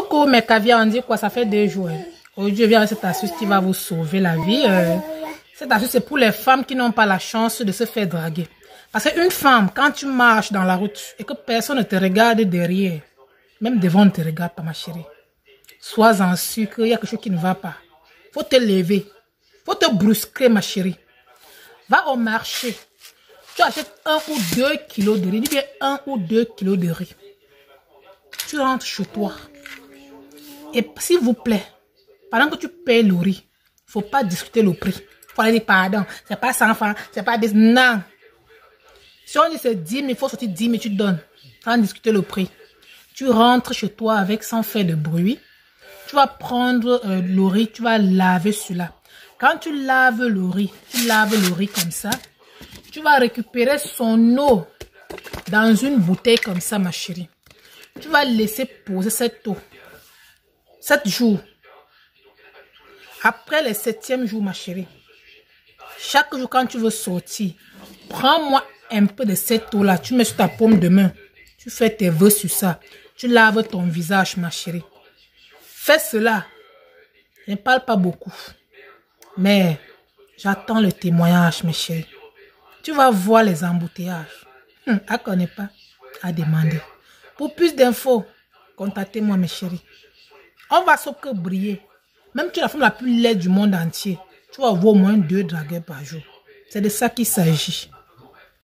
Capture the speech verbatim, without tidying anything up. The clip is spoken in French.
Coucou mes caviars, on dit quoi? Ça fait deux jours. Aujourd'hui, je viens avec cette astuce qui va vous sauver la vie. Euh, cette astuce, c'est pour les femmes qui n'ont pas la chance de se faire draguer. Parce qu'une femme, quand tu marches dans la route et que personne ne te regarde derrière, même devant ne te regarde pas, ma chérie, sois en sûr qu'il y a quelque chose qui ne va pas. Faut te lever. Faut te brusquer, ma chérie. Va au marché. Tu achètes un ou deux kilos de riz. Dis bien un ou deux kilos de riz. Tu rentres chez toi. Et s'il vous plaît, pendant que tu payes le riz, il ne faut pas discuter le prix. Il faut aller dire pardon. C'est pas cent francs. C'est pas dix. Non. Si on dit c'est dix mille, il faut sortir dix mille, tu donnes. Sans discuter le prix. Tu rentres chez toi avec sans faire de bruit. Tu vas prendre euh, le riz, tu vas laver celui-là. Quand tu laves le riz, tu laves le riz comme ça. Tu vas récupérer son eau dans une bouteille comme ça, ma chérie. Tu vas laisser poser cette eau. Sept jours. Après le septième jour, ma chérie, chaque jour quand tu veux sortir, prends-moi un peu de cette eau-là. Tu mets sur ta paume de main. Tu fais tes vœux sur ça. Tu laves ton visage, ma chérie. Fais cela. Je ne parle pas beaucoup. Mais j'attends le témoignage, mes chéris. Tu vas voir les embouteillages. Hum, à connaît pas, à demander. Pour plus d'infos, contactez-moi, mes chéris. On va sauf que briller. Même tu es la femme la plus laide du monde entier. Tu vas avoir au moins deux dragueurs par jour. C'est de ça qu'il s'agit.